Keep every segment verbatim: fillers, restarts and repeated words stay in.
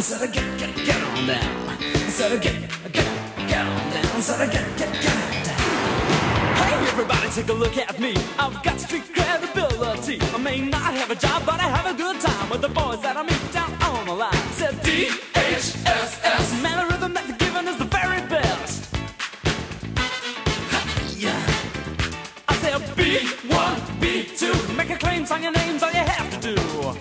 said I get, get, get on down. I said I get, get, get on down. I said I get, get, get on down. Hey everybody, take a look at me. I've got street credibility. I may not have a job, but I have a good time with the boys that I meet down on the line. Said D H S S, man, the rhythm that they're giving is the very best. Yeah. I said B one, B two, make a claim, sign your names, all you have to do.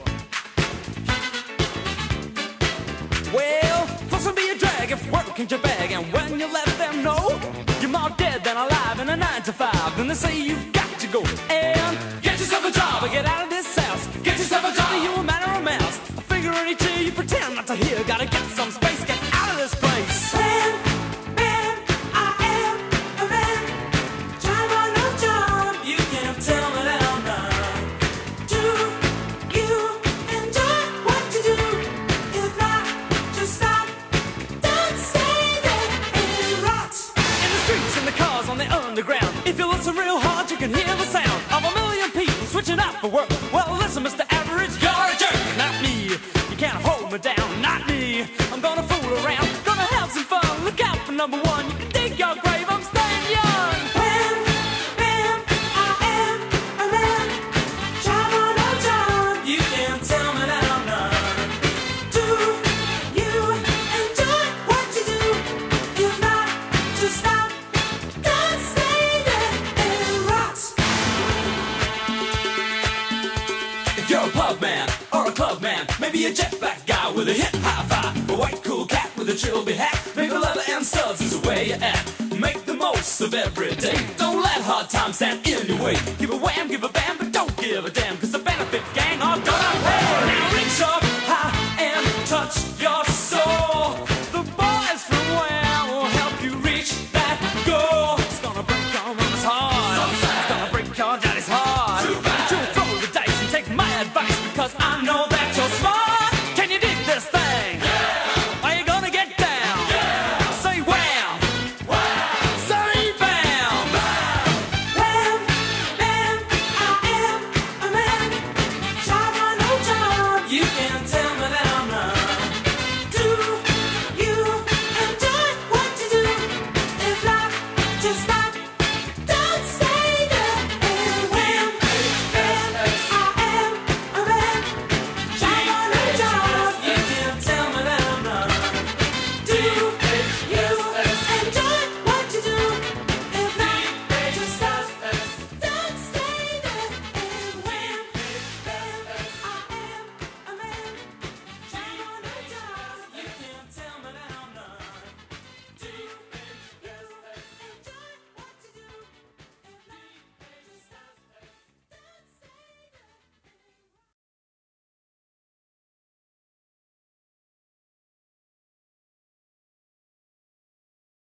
Well, fuss will be a drag if work ain't your bag. And when you let them know you're more dead than alive in a nine to five, then they say you've got to go and get yourself a job or get out of this house. Get yourself a job, you a man or a mouse. A figure in each ear you pretend not to hear. Gotta get some space, get out of this place. Man, man, I am a man. Job or no job, you can't tell me that I'm not. Do you enjoy what you do? If not, just stop. Don't say that it rots. In the streets, in the cars, on the underground, if you listen real hard, you can hear the sound of a million people switching out for work. Well, listen, Mister Average, you're a jerk. Not me, you can't hold me down. Not me, I'm gonna fool around, gonna have some fun. Look out for number one, you can dig your grave, I'm staying young. Man, man, I am a man. Job or no job, you can't tell me that I'm not. Do you enjoy what you do? If not, just stop. Don't say that it rots. If you're a pub man or a club man, maybe a jet black guy with a hip high five, a white cool cat with a trilby hat, maybe leather and studs is the way you act. Make the most of every day. Don't let hard times stand in your way. Give a wham, give a bam, but don't give a damn. 'Cause